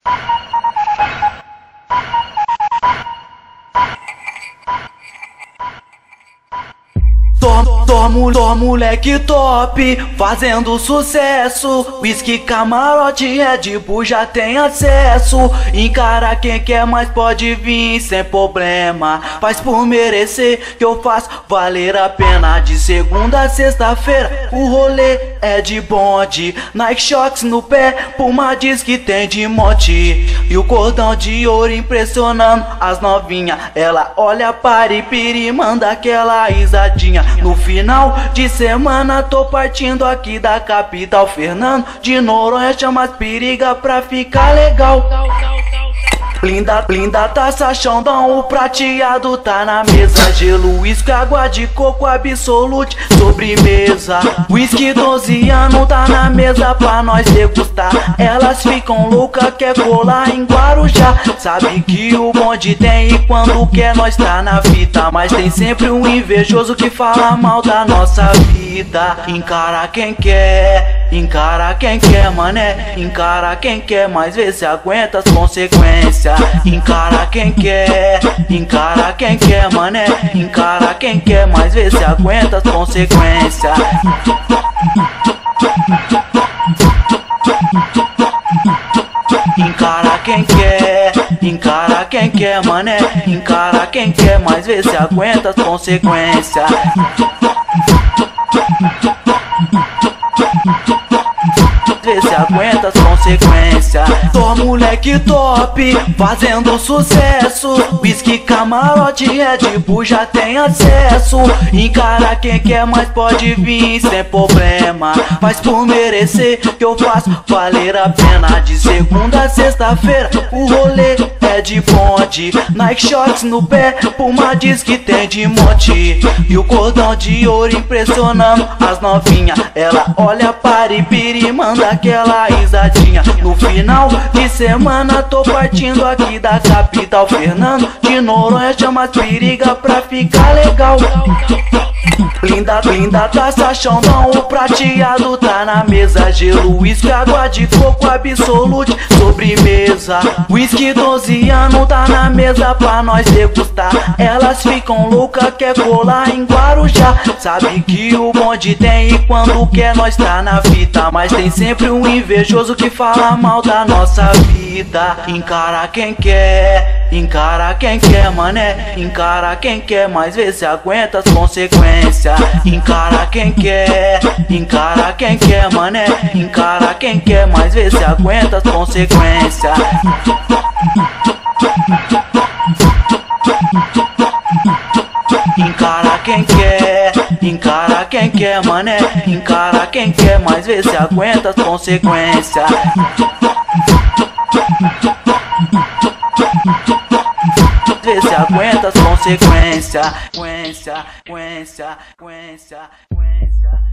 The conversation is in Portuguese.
Tô moleque top, fazendo sucesso. Whisky, camarote, Red Bull já tem acesso. Encara quem quer, mas pode vir sem problema. Faz por merecer que eu faço valer a pena. De segunda a sexta-feira o rolê é de bonde. Nike Shox no pé, Puma diz que tem de monte. E o cordão de ouro impressionando as novinhas. Ela olha para e manda aquela risadinha. No final de semana tô partindo aqui da capital. Fernando de Noronha chama as periga pra ficar legal. Blinda, taça, Xandão, o prateado tá na mesa. Gelo, uísque, água de coco, Absolute, sobremesa. Whisky 12 anos tá na mesa pra nós degustar. Elas ficam loucas, quer colar em Guarujá. Sabe que o bonde tem e quando quer nós tá na fita. Mas tem sempre um invejoso que fala mal da nossa vida. Encara quem quer, mané. Encara quem quer, mas vê se aguenta as consequências. Encara quem quer, mané. Encara quem quer, mas vê se aguenta as consequências. Encara quem quer, mané. Encara quem quer, mas vê se aguenta as consequências. Vê se aguenta as consequências. Tô moleque top, fazendo sucesso. Whisky, camarote, Red Bull já tem acesso. Encara quem quer, mas pode vir sem problema. Faz por merecer que eu faço valer a pena. De segunda a sexta-feira o rolê é de bonde. Nike Shox no pé, Puma diz que tem de monte. E o cordão de ouro impressionando as novinhas. Ela olha para e manda aquela risadinha. No final de semana tô partindo aqui da capital. Fernando de Noronha chama as periga pra ficar legal. Blinda, taça, Xandão, o prateado tá na mesa. Gelo, uísque, água de coco, Absolute, sobremesa. Whisky 12 anos tá na mesa pra nós degustar. Elas ficam loucas, quer colar em Guarujá. Sabe que o bonde tem e quando quer nós tá na fita. Mas tem sempre um invejoso que fala mal da nossa vida. Encara quem quer, mané. Encara quem quer, mas vê se aguenta as consequências. Encara quem quer, mané. Encara quem quer, mas vê se aguenta as consequências. Encara quem quer, mané. Encara quem quer, mas vê se aguenta as consequências. Vê se aguenta as consequências.